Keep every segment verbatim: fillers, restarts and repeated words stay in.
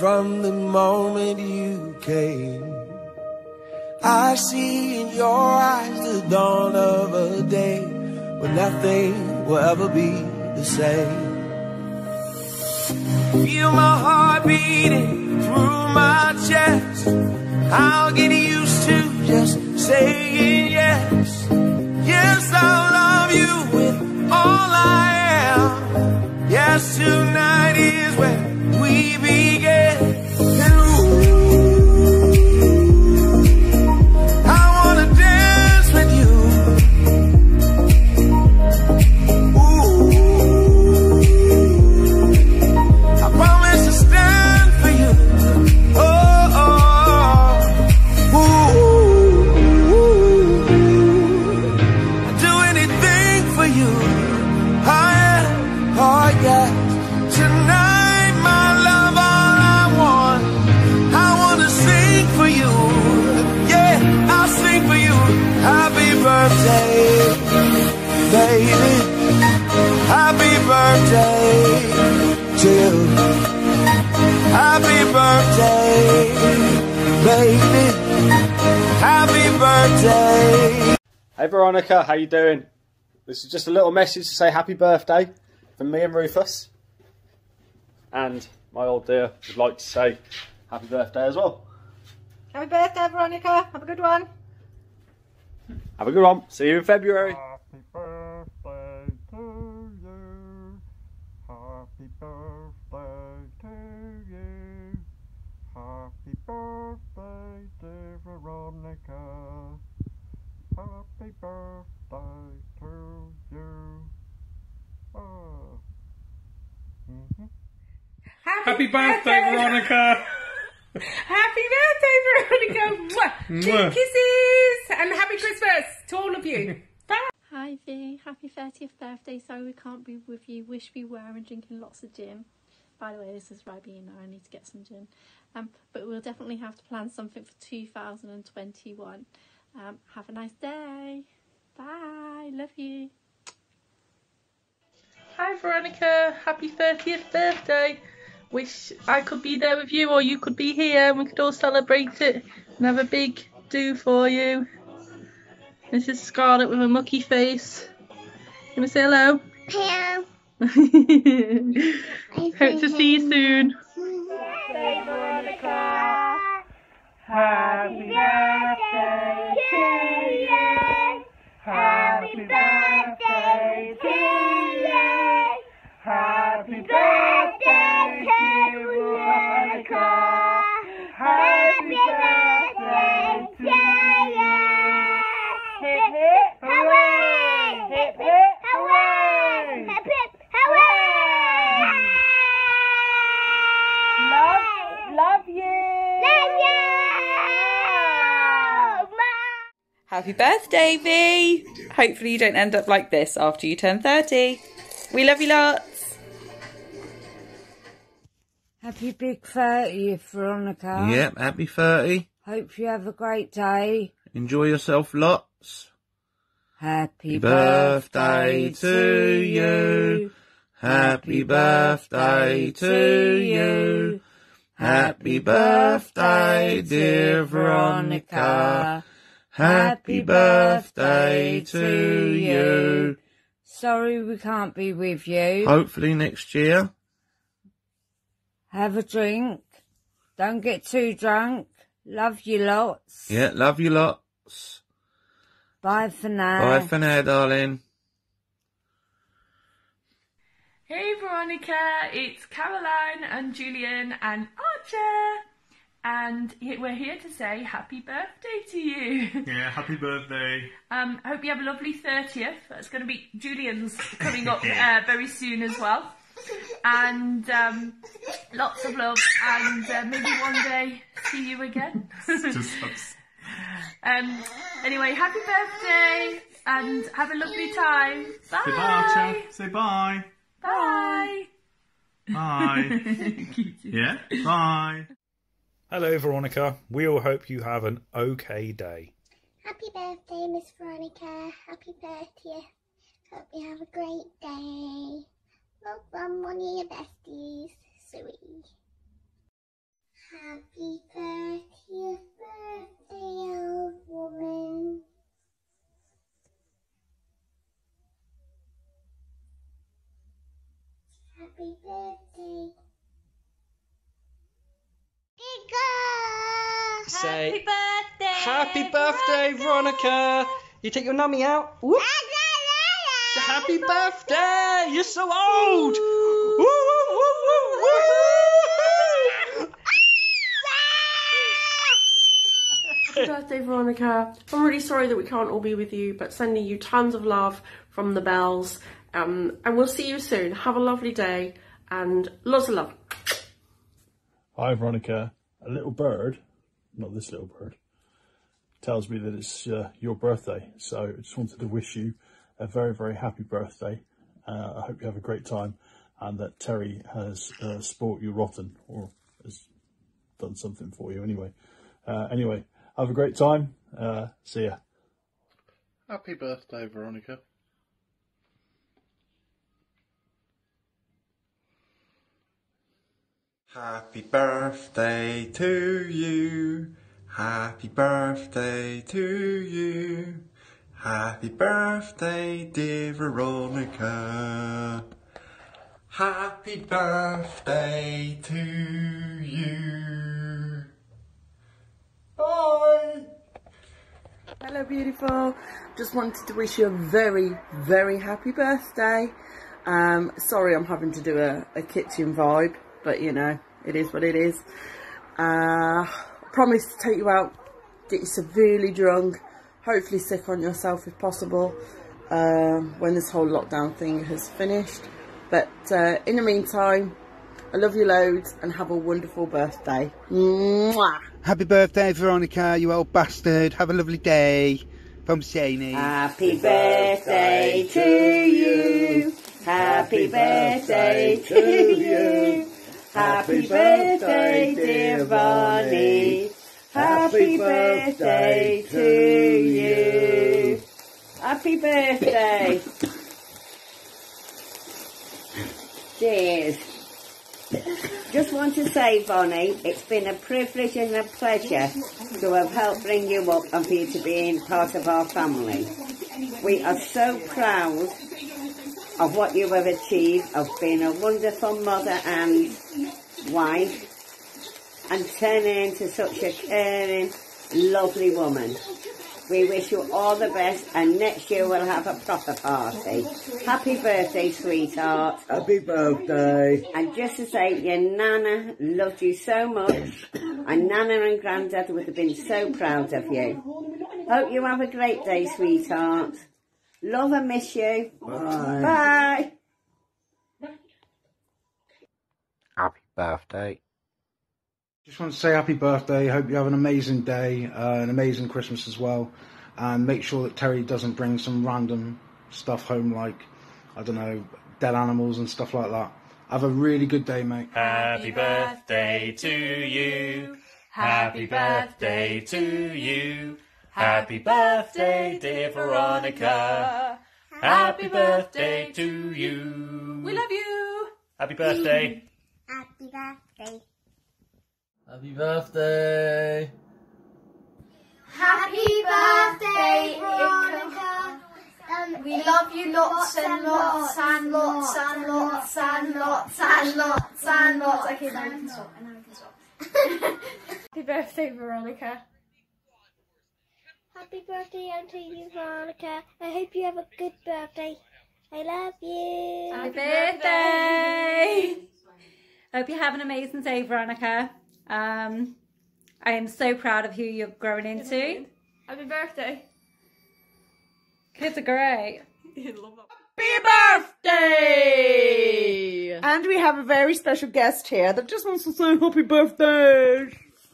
from the moment you came. I see in your eyes the dawn of a day when nothing will ever be the same. Feel my heart beating through my chest. I'll get used to just saying yes. Yes, I'll love you with all I am. Yes, tonight is when we begin. And ooh, I wanna dance with you. Ooh, I promise to stand for you. Oh, oh, ooh, I'd do anything for you. Oh yeah, oh yeah. Tonight, my love, all I want, I wanna sing for you. Yeah, I'll sing for you. Happy birthday, baby. Happy birthday to you. Happy birthday, baby. Happy birthday. Hey Veronica, how you doing? This is just a little message to say happy birthday from me and Rufus. And my old dear would like to say happy birthday as well. Happy birthday, Veronica. Have a good one. Have a good one. See you in February. Happy birthday to you. Happy birthday to you. Happy birthday, dear Veronica. Happy birthday to you. Oh. Mm-hmm. Happy, Happy birthday, Veronica! Happy birthday, Veronica! Mwah. Big kisses! And happy Christmas to all of you. Bye! Hi V, happy thirtieth birthday. Sorry we can't be with you. Wish we were, and drinking lots of gin. By the way, this is Ribena. I need to get some gin. Um, but we'll definitely have to plan something for two thousand twenty-one. Um, have a nice day. Bye. Love you. Hi Veronica, happy thirtieth birthday. Wish I could be there with you, or you could be here and we could all celebrate it and have a big do for you. This is Scarlett with a mucky face. You want to say hello? Hello. Hope to see you soon. Hey Veronica. Happy birthday to you. Happy birthday to you. Happy birthday to Veronica. Happy birthday to you. Hip hip hooray! Hip hip hooray! Hip hip hooray! Love, love you. Love you. Happy birthday, V! Hopefully you don't end up like this after you turn thirty. We love you lots. Happy big thirtieth, Veronica. Yep, happy thirty. Hope you have a great day. Enjoy yourself lots. Happy birthday to you. Happy birthday to you. Happy birthday, dear Veronica. Happy birthday to you. Sorry we can't be with you. Hopefully next year. Have a drink. Don't get too drunk. Love you lots. Yeah, love you lots. Bye for now. Bye for now, darling. Hey Veronica, it's Caroline and Julian and Archer. And we're here to say happy birthday to you. Yeah, happy birthday. Um, I hope you have a lovely thirtieth. That's going to be Julian's coming up uh, very soon as well. And um, lots of love, and uh, maybe one day see you again. Just um, anyway, happy birthday and have a lovely time. Bye. Say bye, Archer. Say bye. Bye. Bye. Yeah, bye. Hello, Veronica. We all hope you have an okay day. Happy birthday, Miss Veronica. Happy thirtieth. Hope you have a great day. Love from one of your besties, Sue. Happy thirtieth birthday, old woman. Happy birthday. Say, happy birthday! Happy birthday, Veronica! You take your mummy out. Whoop. Happy birthday! You're so old! Woo, woo, woo, woo, woo. Happy birthday, Veronica. I'm really sorry that we can't all be with you, but sending you tons of love from the Bells. Um, and we'll see you soon. Have a lovely day and lots of love. Hi, Veronica. A little bird, not this little bird, tells me that it's uh, your birthday. So I just wanted to wish you a very, very happy birthday. Uh, I hope you have a great time and that Terry has uh, spoilt you rotten or has done something for you anyway. Uh, anyway, have a great time. Uh, see ya. Happy birthday, Veronica. Happy birthday to you. Happy birthday to you. Happy birthday, dear Veronica. Happy birthday to you. Bye. Hello, beautiful. Just wanted to wish you a very, very happy birthday. Um, sorry I'm having to do a, a kitchen vibe, but you know, it is what it is. Uh, I promise to take you out, get you severely drunk, hopefully sick on yourself if possible, um, when this whole lockdown thing has finished. But uh, in the meantime, I love you loads and have a wonderful birthday. Mwah. Happy birthday, Veronica, you old bastard. Have a lovely day. From Shani. Happy birthday to you. Happy birthday to you. Happy birthday, dear Vonnie. Happy birthday to you. Happy birthday. Cheers. Just want to say, Vonnie, it's been a privilege and a pleasure to have helped bring you up and for you to be part of our family. We are so proud of what you have achieved, of being a wonderful mother and wife, and turning into such a caring, lovely woman. We wish you all the best, and next year we'll have a proper party. Happy birthday, sweetheart. Happy birthday. And just to say, your Nana loved you so much, and Nana and Grandad would have been so proud of you. Hope you have a great day, sweetheart. Love and miss you. Bye. Bye. Happy birthday. Just want to say happy birthday. Hope you have an amazing day, uh, an amazing Christmas as well. And make sure that Terry doesn't bring some random stuff home like, I don't know, dead animals and stuff like that. Have a really good day, mate. Happy birthday to you. Happy birthday to you. Happy birthday, dear Veronica. Happy birthday to you. We love you. Happy birthday. Happy birthday. Happy birthday. Happy birthday, Veronica. Um, We love you lots and lots and lots and lots and lots and lots and lots. Okay, now we can stop. And now we can stop. Happy birthday, Veronica. Happy birthday to you, Veronica. I hope you have a good birthday. I love you. Happy birthday! Hope you have an amazing day, Veronica. Um, I am so proud of who you're growing into. Happy birthday. Kids are great. Happy birthday! And we have a very special guest here that just wants to say happy birthday.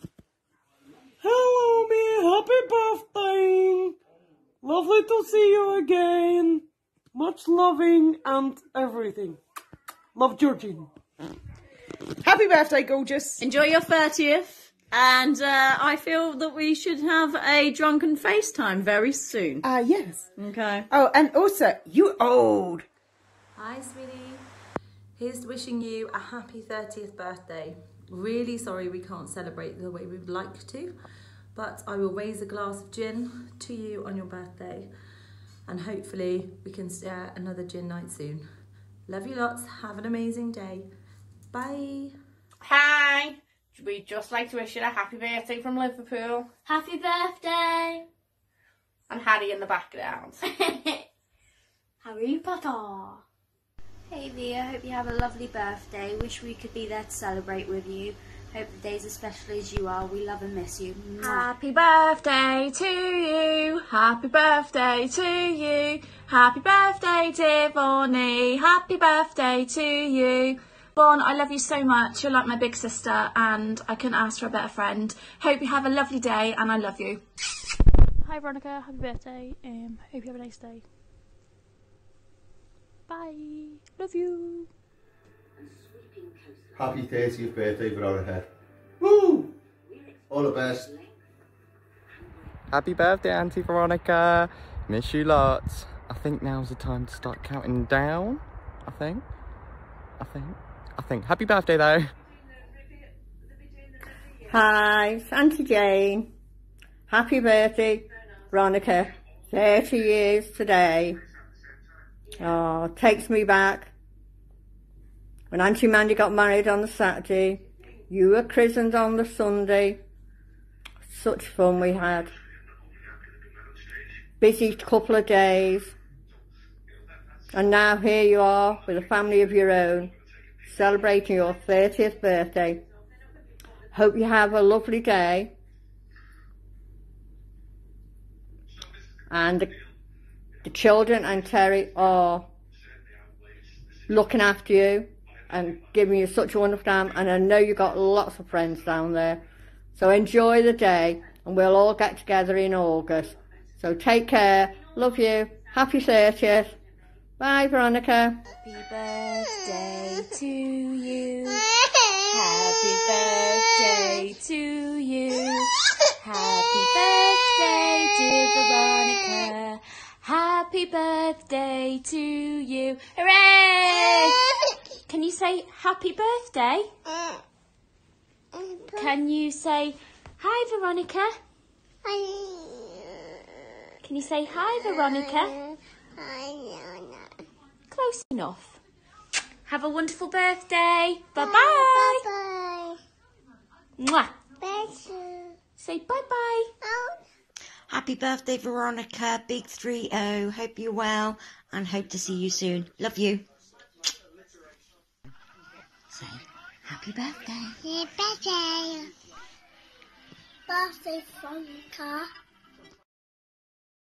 Hello, me. Happy birthday. Lovely to see you again. Much loving and everything. Love, Georgine. Happy birthday, gorgeous. Enjoy your thirtieth. And uh, I feel that we should have a drunken FaceTime very soon. Ah, uh, yes. Okay. Oh, and also, you old. Hi, sweetie. Here's wishing you a happy thirtieth birthday. Really sorry we can't celebrate the way we would like to, but I will raise a glass of gin to you on your birthday, and hopefully we can share another gin night soon. Love you lots. Have an amazing day. Bye. Hi. We'd just like to wish you a happy birthday from Liverpool. Happy birthday. And Harry in the background. Harry Potter. Hey Via, hope you have a lovely birthday. Wish we could be there to celebrate with you. Hope the day's as special as you are. We love and miss you. Mwah. Happy birthday to you. Happy birthday to you. Happy birthday, dear Bonnie. Happy birthday to you. Bon, I love you so much. You're like my big sister and I couldn't ask for a better friend. Hope you have a lovely day and I love you. Hi Veronica, happy birthday. Um, hope you have a nice day. Bye. Love you. Happy thirtieth birthday, Veronica. Woo! All the best. Happy birthday, Auntie Veronica. Miss you lots. I think now's the time to start counting down. I think. I think. I think. Happy birthday, though. Hi, it's Auntie Jane. Happy birthday, Veronica. thirty years today. Oh, takes me back. When Auntie Mandy got married on the Saturday, you were christened on the Sunday. Such fun we had. Busy couple of days. And now here you are with a family of your own, celebrating your thirtieth birthday. Hope you have a lovely day. And the, the children and Terry are looking after you and giving you such a wonderful time, and I know you've got lots of friends down there. So enjoy the day, and we'll all get together in August. So take care, love you, happy thirtieth. Bye, Veronica. Happy birthday to you. Happy birthday to you. Happy birthday, dear Veronica. Happy birthday to you. Hooray! Can you say happy birthday? Can you say hi, Veronica? Can you say hi, Veronica? Close enough. Have a wonderful birthday. Bye-bye. Bye-bye. Mwah. Bye. Say bye-bye. Happy birthday, Veronica. Big three oh. Hope you're well and hope to see you soon. Love you. Say happy birthday. Happy birthday. Birthday, Veronica.